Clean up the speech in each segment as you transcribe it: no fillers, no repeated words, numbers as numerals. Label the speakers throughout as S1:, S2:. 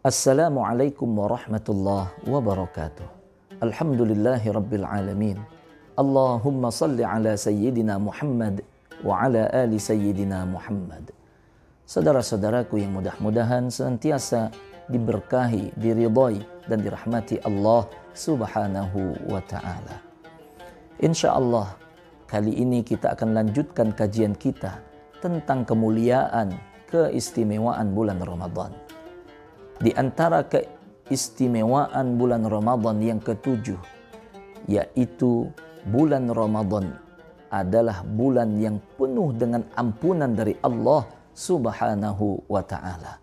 S1: Assalamualaikum warahmatullahi wabarakatuh. Alhamdulillahi rabbil alamin. Allahumma salli ala sayyidina Muhammad wa ala ali sayyidina Muhammad. Saudara-saudaraku yang mudah-mudahan senantiasa diberkahi, diridhai dan dirahmati Allah Subhanahu wa ta'ala. Insyaallah kali ini kita akan lanjutkan kajian kita tentang kemuliaan, keistimewaan bulan Ramadan. Di antara keistimewaan bulan Ramadan yang ketujuh, yaitu bulan Ramadan adalah bulan yang penuh dengan ampunan dari Allah Subhanahu wa ta'ala.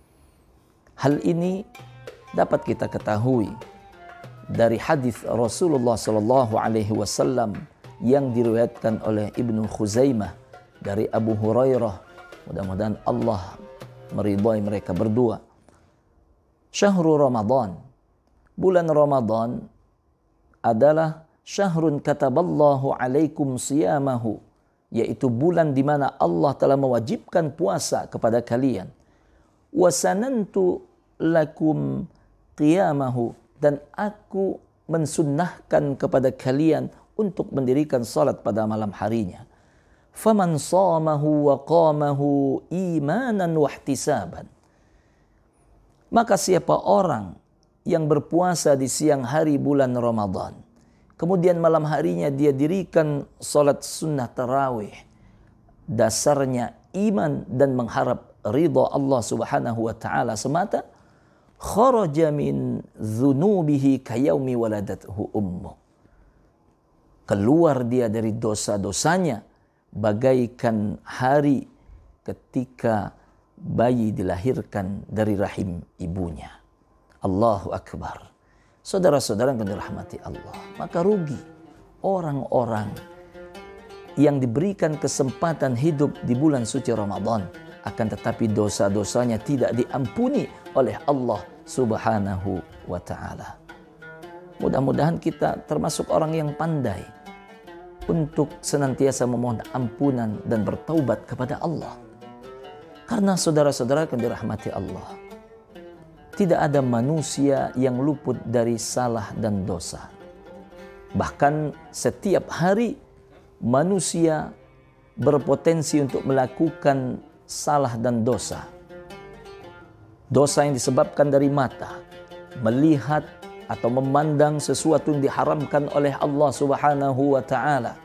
S1: Hal ini dapat kita ketahui dari hadis Rasulullah sallallahu alaihi wasallam yang diriwayatkan oleh Ibnu Khuzaimah dari Abu Hurairah. Mudah-mudahan Allah meridhai mereka berdua. Syahrul Ramadan, bulan Ramadan adalah syahrun kataballahu alaikum siyamahu, yaitu bulan di mana Allah telah mewajibkan puasa kepada kalian. Wasanantu lakum qiyamahu, dan aku mensunnahkan kepada kalian untuk mendirikan salat pada malam harinya. Faman shamahu wa qamahu imanan wa ihtisaban, maka siapa orang yang berpuasa di siang hari bulan Ramadan, kemudian malam harinya dia dirikan salat sunnah tarawih, dasarnya iman dan mengharap ridha Allah Subhanahu wa ta'ala semata, kharaja min dzunubihi kayaumi waladathu ummu, keluar dia dari dosa-dosanya bagaikan hari ketika bayi dilahirkan dari rahim ibunya. Allahu Akbar. Saudara-saudara yang dirahmati Allah, maka rugi orang-orang yang diberikan kesempatan hidup di bulan suci Ramadan, akan tetapi dosa-dosanya tidak diampuni oleh Allah Subhanahu wa ta'ala. Mudah-mudahan kita termasuk orang yang pandai untuk senantiasa memohon ampunan dan bertaubat kepada Allah. Karena saudara-saudara yang dirahmati Allah, tidak ada manusia yang luput dari salah dan dosa. Bahkan setiap hari manusia berpotensi untuk melakukan salah dan dosa. Dosa yang disebabkan dari mata, melihat atau memandang sesuatu yang diharamkan oleh Allah Subhanahu wa ta'ala,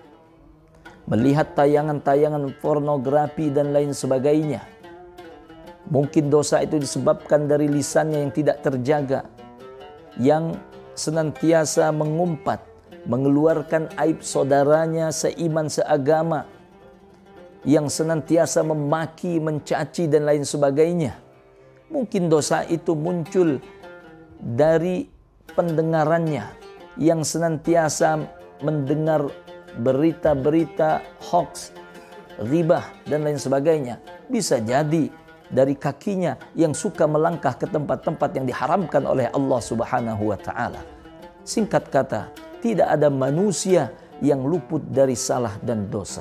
S1: melihat tayangan-tayangan pornografi dan lain sebagainya. Mungkin dosa itu disebabkan dari lisannya yang tidak terjaga, yang senantiasa mengumpat, mengeluarkan aib saudaranya seiman seagama, yang senantiasa memaki, mencaci dan lain sebagainya. Mungkin dosa itu muncul dari pendengarannya yang senantiasa mendengar berita-berita hoax, ghibah dan lain sebagainya. Bisa jadi dari kakinya yang suka melangkah ke tempat-tempat yang diharamkan oleh Allah Subhanahu wa ta'ala. Singkat kata, tidak ada manusia yang luput dari salah dan dosa.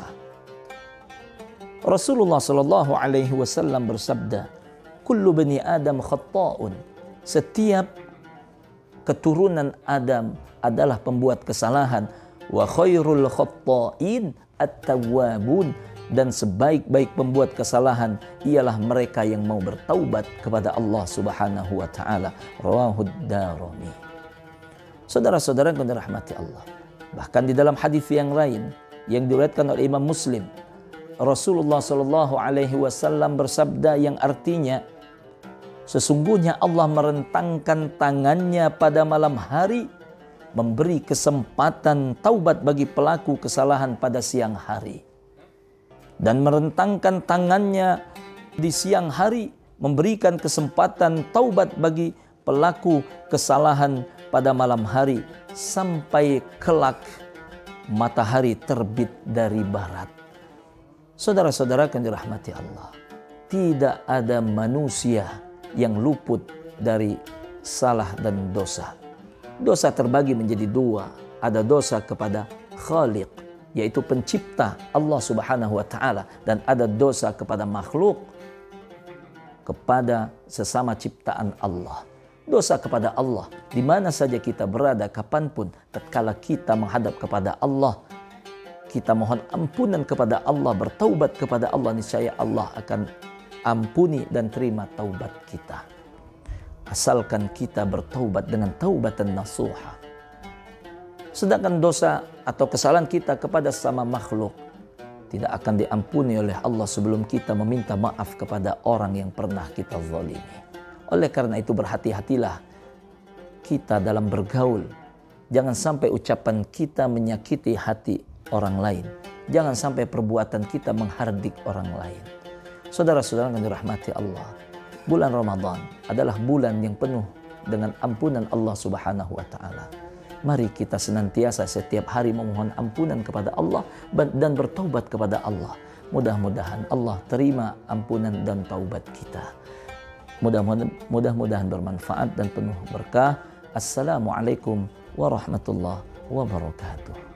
S1: Rasulullah sallallahu alaihi wasallam bersabda, "Kullu bani Adam khatta'un." Setiap keturunan Adam adalah pembuat kesalahan. Wa khairul khatta'in at-tawwabun, dan sebaik-baik pembuat kesalahan ialah mereka yang mau bertaubat kepada Allah Subhanahu wa ta'ala. Rawahu Darimi. Saudara-saudara yang dirahmati Allah, bahkan di dalam hadis yang lain yang diriwayatkan oleh Imam Muslim, Rasulullah sallallahu alaihi wasallam bersabda yang artinya, sesungguhnya Allah merentangkan tangannya pada malam hari, memberi kesempatan taubat bagi pelaku kesalahan pada siang hari, dan merentangkan tangannya di siang hari, memberikan kesempatan taubat bagi pelaku kesalahan pada malam hari, sampai kelak matahari terbit dari barat. Saudara-saudara yang dirahmati Allah, tidak ada manusia yang luput dari salah dan dosa. Dosa terbagi menjadi dua. Ada dosa kepada Khaliq, yaitu pencipta Allah Subhanahu wa ta'ala, dan ada dosa kepada makhluk. kepada sesama ciptaan Allah. Dosa kepada Allah, di mana saja kita berada, kapanpun, tatkala kita menghadap kepada Allah, kita mohon ampunan kepada Allah, bertaubat kepada Allah, niscaya Allah akan ampuni dan terima taubat kita. Asalkan kita bertaubat dengan taubatan nasuha. Sedangkan dosa atau kesalahan kita kepada sama makhluk tidak akan diampuni oleh Allah sebelum kita meminta maaf kepada orang yang pernah kita zalimi. Oleh karena itu berhati-hatilah kita dalam bergaul. Jangan sampai ucapan kita menyakiti hati orang lain. Jangan sampai perbuatan kita menghardik orang lain. Saudara-saudara yang dirahmati Allah, bulan Ramadan adalah bulan yang penuh dengan ampunan Allah Subhanahu wa taala. Mari kita senantiasa setiap hari memohon ampunan kepada Allah dan bertaubat kepada Allah. Mudah-mudahan Allah terima ampunan dan taubat kita. Mudah-mudahan bermanfaat dan penuh berkah. Assalamualaikum warahmatullahi wabarakatuh.